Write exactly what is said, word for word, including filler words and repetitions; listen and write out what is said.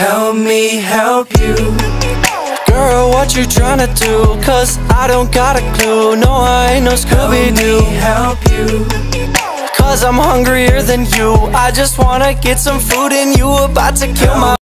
help me help you. Girl, what you tryna do? Cause I don't got a clue. No, I ain't no Scooby-Doo. Help me help you. Cause I'm hungrier than you. I just wanna get some food and you about to kill my